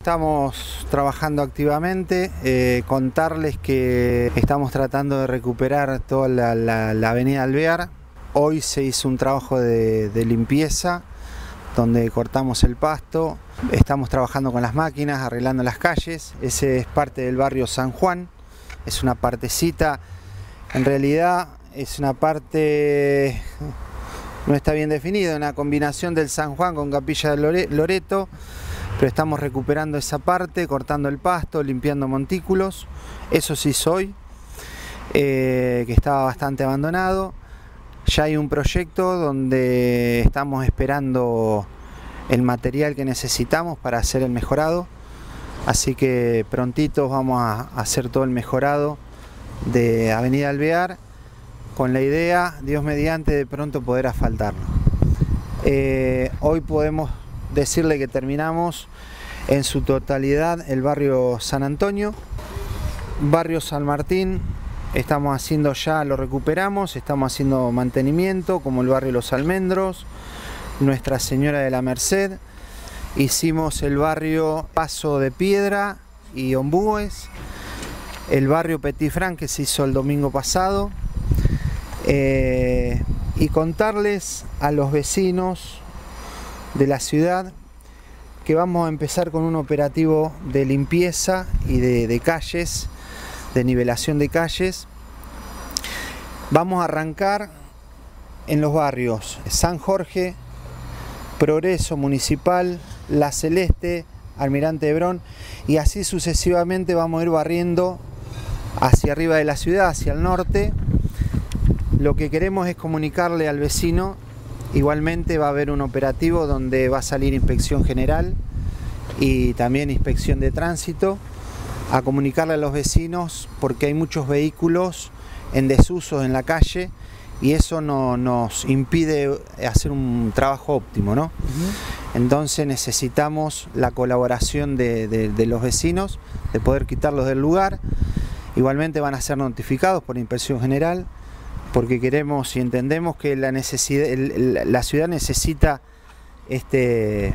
Estamos trabajando activamente, contarles que estamos tratando de recuperar toda la avenida Alvear. Hoy se hizo un trabajo de limpieza donde cortamos el pasto, estamos trabajando con las máquinas, arreglando las calles. Ese es parte del barrio San Juan, es una partecita, en realidad es una parte, no está bien definida, una combinación del San Juan con Capilla de Loreto, pero estamos recuperando esa parte, cortando el pasto, limpiando montículos. Eso sí soy, que estaba bastante abandonado. Ya hay un proyecto donde estamos esperando el material que necesitamos para hacer el mejorado, así que prontito vamos a hacer todo el mejorado de Avenida Alvear, con la idea, Dios mediante, de pronto poder asfaltarlo. Hoy podemos decirle que terminamos en su totalidad el barrio San Antonio, barrio San Martín. Estamos haciendo ya, lo recuperamos, estamos haciendo mantenimiento, como el barrio Los Almendros, Nuestra Señora de la Merced. Hicimos el barrio Paso de Piedra y Ombúes, el barrio Petit Franc, que se hizo el domingo pasado. Y contarles a los vecinos de la ciudad que vamos a empezar con un operativo de limpieza y de calles, de nivelación de calles. Vamos a arrancar en los barrios San Jorge, Progreso Municipal, La Celeste, Almirante Hebrón, y así sucesivamente vamos a ir barriendo hacia arriba de la ciudad, hacia el norte. Lo que queremos es comunicarle al vecino. Igualmente va a haber un operativo donde va a salir inspección general y también inspección de tránsito, a comunicarle a los vecinos porque hay muchos vehículos en desuso en la calle y eso nos impide hacer un trabajo óptimo, ¿no? Entonces necesitamos la colaboración de los vecinos, de poder quitarlos del lugar. Igualmente van a ser notificados por inspección general, porque queremos y entendemos que la ciudad necesita de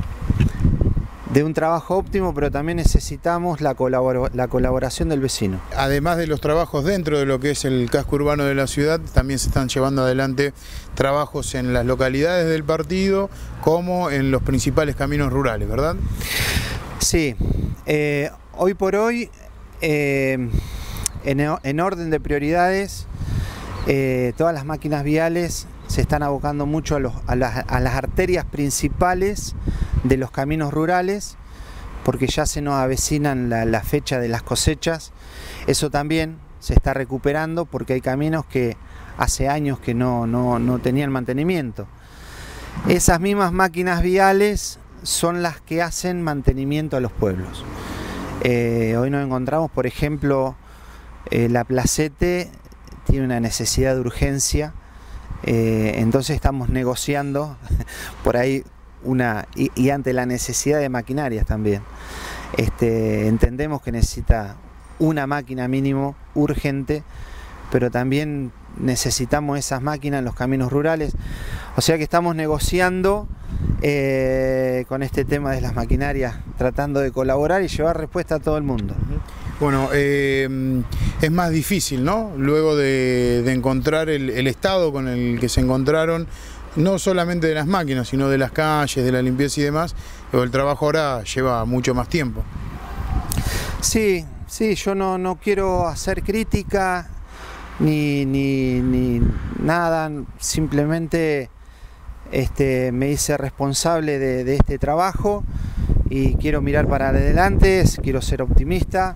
un trabajo óptimo, pero también necesitamos la colaboración del vecino. Además de los trabajos dentro de lo que es el casco urbano de la ciudad, también se están llevando adelante trabajos en las localidades del partido, como en los principales caminos rurales, ¿verdad? Sí, hoy por hoy, en orden de prioridades, todas las máquinas viales se están abocando mucho a las arterias principales de los caminos rurales, porque ya se nos avecinan la fecha de las cosechas. Eso también se está recuperando porque hay caminos que hace años que no tenían mantenimiento. Esas mismas máquinas viales son las que hacen mantenimiento a los pueblos. Hoy nos encontramos, por ejemplo, la Placete tiene una necesidad de urgencia, entonces estamos negociando por ahí y ante la necesidad de maquinarias también. Entendemos que necesita una máquina mínimo urgente, pero también necesitamos esas máquinas en los caminos rurales, o sea que estamos negociando con este tema de las maquinarias, tratando de colaborar y llevar respuesta a todo el mundo. Bueno, es más difícil, ¿no? Luego de encontrar el estado con el que se encontraron, no solamente de las máquinas, sino de las calles, de la limpieza y demás, pero el trabajo ahora lleva mucho más tiempo. Sí, yo no quiero hacer crítica ni nada, simplemente me hice responsable de este trabajo y quiero mirar para adelante, quiero ser optimista.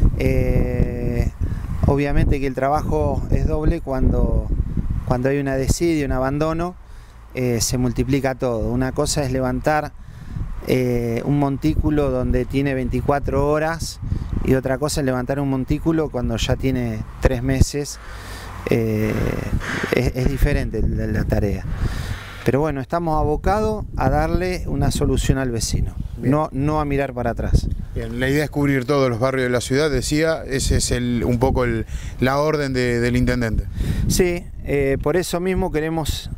Obviamente que el trabajo es doble cuando hay una desidia, un abandono, se multiplica todo. Una cosa es levantar un montículo donde tiene 24 horas y otra cosa es levantar un montículo cuando ya tiene 3 meses. Es diferente la tarea. Pero bueno, estamos abocados a darle una solución al vecino, no a mirar para atrás. Bien, la idea es cubrir todos los barrios de la ciudad, decía, ese es un poco la orden del intendente. Sí, por eso mismo queremos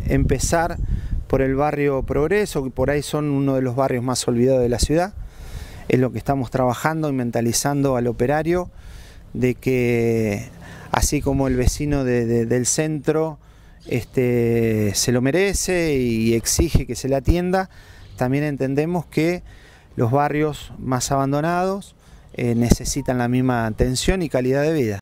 empezar por el barrio Progreso, que por ahí son uno de los barrios más olvidados de la ciudad. Es lo que estamos trabajando y mentalizando al operario, de que así como el vecino del centro se lo merece y exige que se le atienda, también entendemos que los barrios más abandonados necesitan la misma atención y calidad de vida.